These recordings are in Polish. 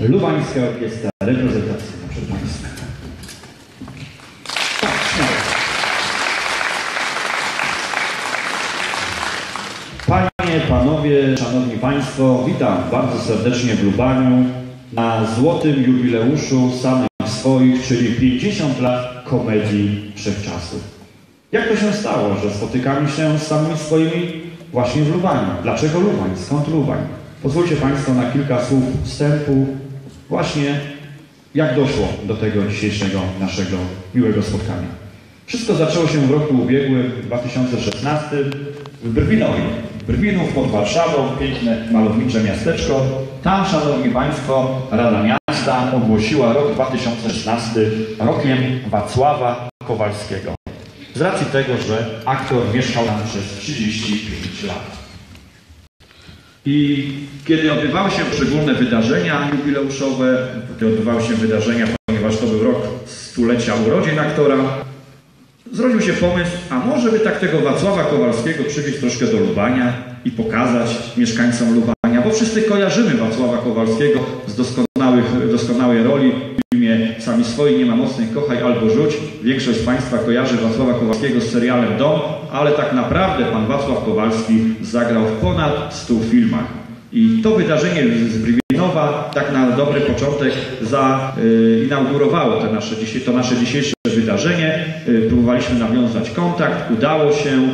Lubańska Orkiestra Reprezentacyjna przed Państwem. Panie, Panowie, Szanowni Państwo, witam bardzo serdecznie w Lubaniu na złotym jubileuszu Samych Swoich, czyli 50 lat komedii wszechczasów. Jak to się stało, że spotykamy się z Samymi Swoimi właśnie w Lubaniu? Dlaczego Lubań? Skąd Lubań? Pozwólcie Państwo na kilka słów wstępu, właśnie jak doszło do tego dzisiejszego naszego miłego spotkania. Wszystko zaczęło się w roku ubiegłym, 2016, w Brwinowie. Brwinów pod Warszawą, piękne, malownicze miasteczko. Tam, Szanowni Państwo, Rada Miasta ogłosiła rok 2016 rokiem Wacława Kowalskiego. Z racji tego, że aktor mieszkał tam przez 35 lat. I kiedy odbywały się poszczególne wydarzenia jubileuszowe, ponieważ to był rok stulecia urodzin aktora, zrodził się pomysł, a może by tak tego Wacława Kowalskiego przywieźć troszkę do Lubania i pokazać mieszkańcom Lubania, bo wszyscy kojarzymy Wacława Kowalskiego z doskonałej roli w filmie Sami Swoi, Nie ma mocnych, kochaj albo rzuć. Większość z Państwa kojarzy Wacława Kowalskiego z serialem Dom, ale tak naprawdę pan Wacław Kowalski zagrał w ponad 100 filmach. I to wydarzenie z Brwinowa tak na dobry początek zainaugurowało to nasze dzisiejsze wydarzenie. Próbowaliśmy nawiązać kontakt, udało się.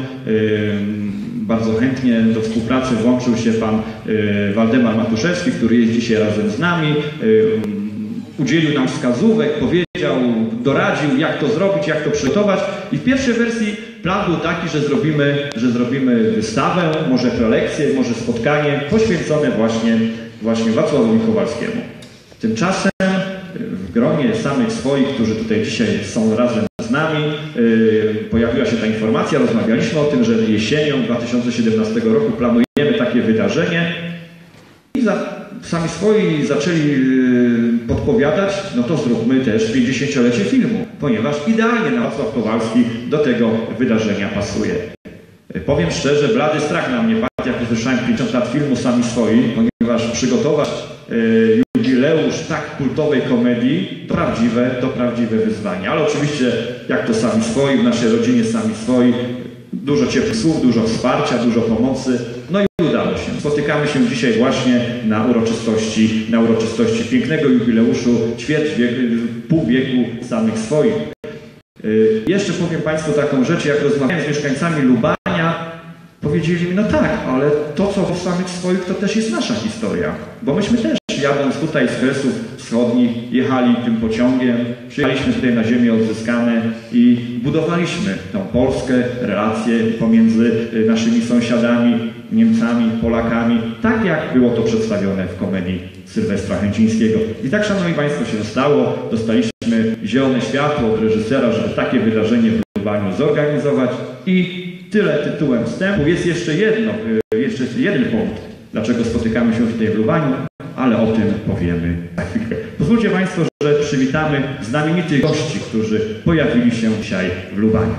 Bardzo chętnie do współpracy włączył się pan Waldemar Matuszewski, który jest dzisiaj razem z nami. Udzielił nam wskazówek, powiedział, doradził, jak to zrobić, jak to przygotować. I w pierwszej wersji plan był taki, że zrobimy wystawę, może prelekcję, może spotkanie poświęcone właśnie Wacławowi Kowalskiemu. Tymczasem w gronie Samych Swoich, którzy tutaj dzisiaj są razem z nami, pojawiła się ta informacja, rozmawialiśmy o tym, że jesienią 2017 roku planujemy takie wydarzenie i Sami Swoi zaczęli podpowiadać, no to zróbmy też 50-lecie filmu, ponieważ idealnie Wacław Kowalski do tego wydarzenia pasuje. Powiem szczerze, blady strach na mnie padł, jak usłyszałem 50 lat filmu Sami Swoi, ponieważ przygotować jubileusz tak kultowej komedii to prawdziwe wyzwanie. Ale oczywiście, jak to Sami Swoi, w naszej rodzinie Sami Swoi, dużo ciepłych słów, dużo wsparcia, dużo pomocy. No i udało się. Spotykamy się dzisiaj właśnie na uroczystości pięknego jubileuszu pół wieku Samych Swoich. Jeszcze powiem Państwu taką rzecz, jak rozmawiałem z mieszkańcami Lubania, powiedzieli mi, no tak, ale to, co w Samych Swoich, to też jest nasza historia. Bo myśmy też, jadąc tutaj z Kresów Wschodnich, jechali tym pociągiem, przyjechaliśmy tutaj na ziemię odzyskane i budowaliśmy tą Polskę, relacje pomiędzy naszymi sąsiadami, Niemcami, Polakami, tak jak było to przedstawione w komedii Sylwestra Chęcińskiego. I tak, Szanowni Państwo, się stało. Dostaliśmy zielone światło od reżysera, żeby takie wydarzenie w Lubaniu zorganizować. I tyle tytułem wstępu. Jest jeszcze jeden punkt, dlaczego spotykamy się tutaj w Lubaniu, ale o tym powiemy za chwilkę. Pozwólcie Państwo, że przywitamy znamienitych gości, którzy pojawili się dzisiaj w Lubaniu.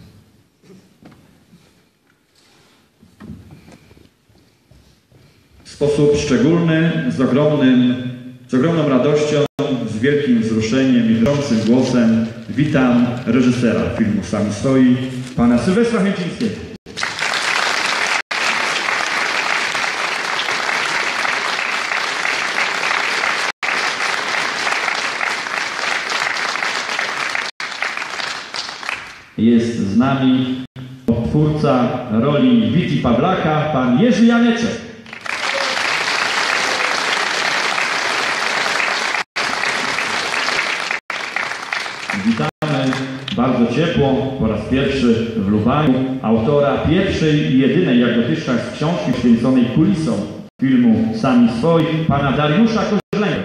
W sposób szczególny, z ogromną radością, z wielkim wzruszeniem i drącym głosem witam reżysera filmu Sami Swoi, pana Sylwestra Chęcińskiego. Jest z nami twórca roli Witi Pawlaka, pan Jerzy Janeczek. Witamy bardzo ciepło po raz pierwszy w Lubaniu autora pierwszej i jedynej jak dotychczas książki poświęconej kulisom filmu Sami Swoi, pana Dariusza Koźlego.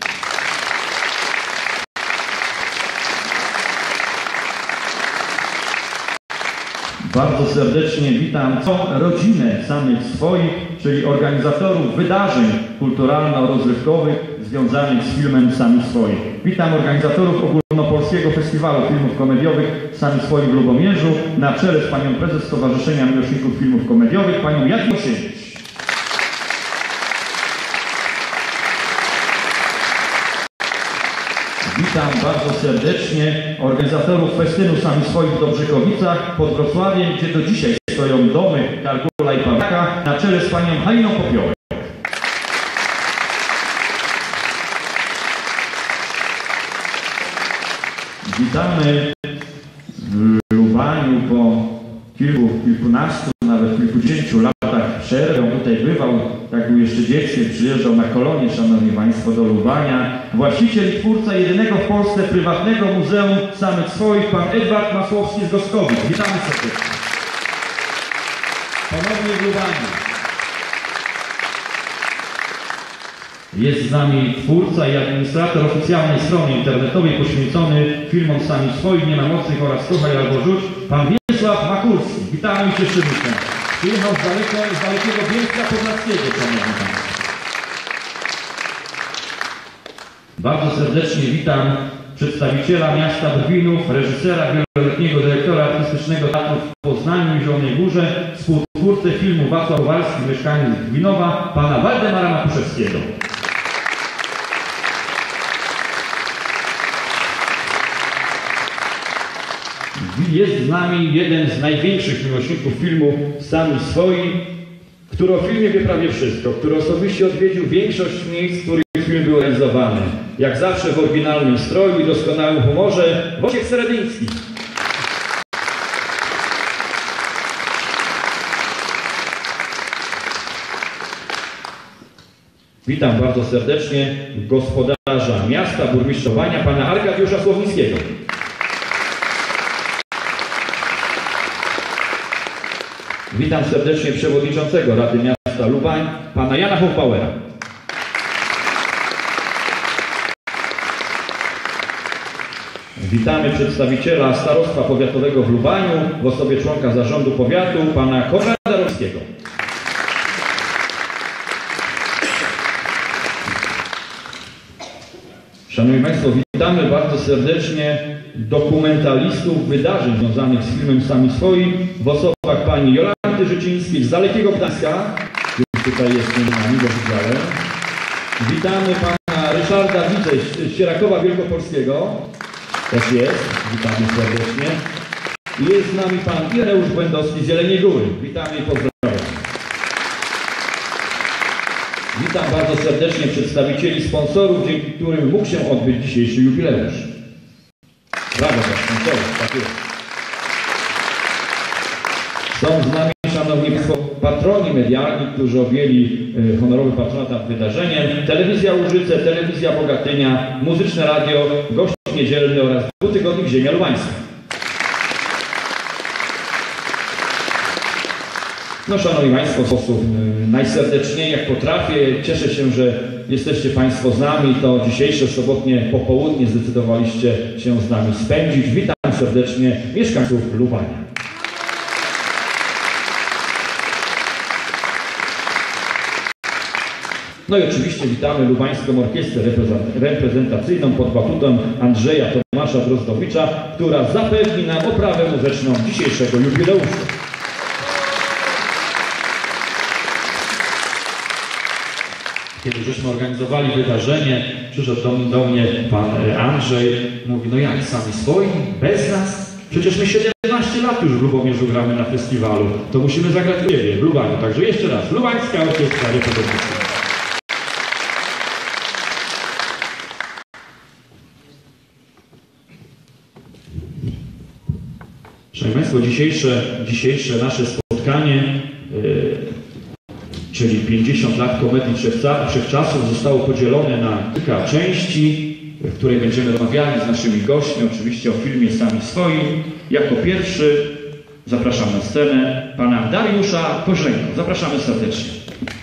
Bardzo serdecznie witam rodzinę Samych Swoich, czyli organizatorów wydarzeń kulturalno-rozrywkowych związanych z filmem Sami Swoi. Witam organizatorów Ogólnopolskiego Festiwalu Filmów Komediowych Sami Swoi w Lubomierzu, na czele z panią prezes Stowarzyszenia Miłośników Filmów Komediowych, panią Jadwigą Osiewicz. Witam bardzo serdecznie organizatorów festynu Sami Swoi w Dobrzykowicach pod Wrocławiem, gdzie do dzisiaj stoją domy Kargula i Pawlaka na czele z panią Haliną Popiołek. Witamy w Lubaniu po kilkunastu, nawet kilkudziesięciu latach przerwy. On tutaj bywał, jak był jeszcze dzieckiem, przyjeżdżał na kolonie, szanowni państwo, do Lubania. Właściciel i twórca jedynego w Polsce prywatnego muzeum samych swoich, pan Edward Masłowski z Goskowic. Witamy serdecznie. Ponownie w Lubaniu. Jest z nami twórca i administrator oficjalnej strony internetowej poświęcony filmom Sami Swoi, Nie ma mocnych oraz Kochaj albo Rzuć, pan Wiesław Makulski. Witamy Cię serdecznie. Przyjechał z dalekiego Bielska Podlaskiego, szanowni państwo. Bardzo serdecznie witam przedstawiciela miasta Brwinów, reżysera, wieloletniego dyrektora artystycznego teatru w Poznaniu i Zielonej Górze, współtwórcę filmu Wacław Kowalski, mieszkaniec Brwinowa, pana Waldemara Matuszewskiego. Jest z nami jeden z największych miłośników filmu Sami Swoi, który o filmie wie prawie wszystko, który osobiście odwiedził większość miejsc, w których film był realizowany. Jak zawsze w oryginalnym stroju i doskonałym humorze, Wojciech Seredyński. Witam bardzo serdecznie gospodarza miasta, burmistrza Lubania, pana Arkadiusza Słownickiego. Witam serdecznie przewodniczącego Rady Miasta Lubań, pana Jana Hofbauera. Witamy przedstawiciela Starostwa Powiatowego w Lubaniu w osobie członka zarządu powiatu, pana Konrada Rolskiego. Szanowni państwo, witamy bardzo serdecznie dokumentalistów wydarzeń związanych z filmem Sami Swoi w osobach pani Jolanty Życińskiej z dalekiego Gdańska, który tutaj jest między nami, go widziałem. Witamy pana Ryszarda Widzę z Sierakowa Wielkopolskiego. Też jest. Witamy serdecznie. I jest z nami pan Ireneusz Błędowski z Jeleniej Góry. Witamy i pozdrawiam. Witam bardzo serdecznie przedstawicieli sponsorów, dzięki którym mógł się odbyć dzisiejszy jubileusz. Brawo za sponsorów, tak jest. Są z nami, szanowni państwo, patroni medialni, którzy objęli honorowy patronat nad wydarzeniem. Telewizja Łużyce, Telewizja Bogatynia, Muzyczne Radio, Gość Niedzielny oraz Dwutygodnik Ziemia Lubańska. No, szanowni państwo, w sposób najserdeczniej jak potrafię. Cieszę się, że jesteście państwo z nami. To dzisiejsze sobotnie popołudnie zdecydowaliście się z nami spędzić. Witam serdecznie mieszkańców Lubania. No i oczywiście witamy Lubańską Orkiestrę Reprezentacyjną pod batutą Andrzeja Tomasza Drozdowicza, która zapewni nam oprawę muzyczną dzisiejszego jubileuszu. Kiedy żeśmy organizowali wydarzenie, przyszedł do mnie pan Andrzej, mówi, no jak, Sami Swoi? Bez nas? Przecież my 17 lat już w Lubomierzu gramy na festiwalu, to musimy zagrać u siebie, w Lubaniu. Także jeszcze raz, Lubańska Orkiestra Reprezentacyjna. Szanowni państwo, dzisiejsze nasze spotkanie, czyli 50 lat komedii wszechczasów, zostało podzielone na kilka części, w której będziemy rozmawiali z naszymi gośćmi, oczywiście o filmie Sami Swoi. Jako pierwszy zapraszam na scenę pana Dariusza Koźleńko. Zapraszamy serdecznie.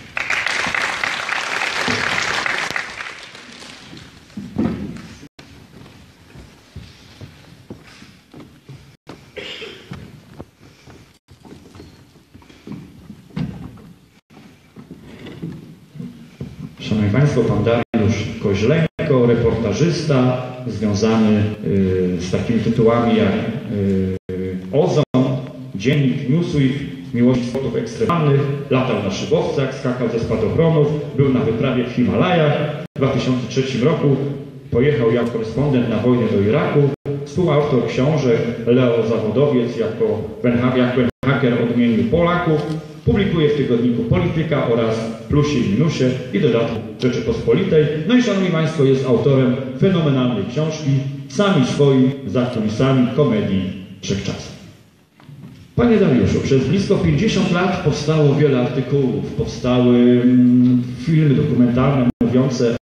Szanowni państwo, pan Dariusz Koźleńko, reportażysta związany z takimi tytułami jak Ozon, Dziennik, Newsweek, Miłość sportów ekstremalnych, latał na szybowcach, skakał ze spadochronów, był na wyprawie w Himalajach w 2003 roku. pojechał jako korespondent na wojnę do Iraku, współautor książek Leo Zawodowiec jako haker odmienił Polaków, publikuje w tygodniku Polityka oraz Plusie i Minusie i dodatku Rzeczypospolitej. No i szanowni Państwo, jest autorem fenomenalnej książki Sami swoi za kulisami komedii Wszechczasów. Panie Dariuszu, przez blisko 50 lat powstało wiele artykułów, powstały filmy dokumentalne mówiące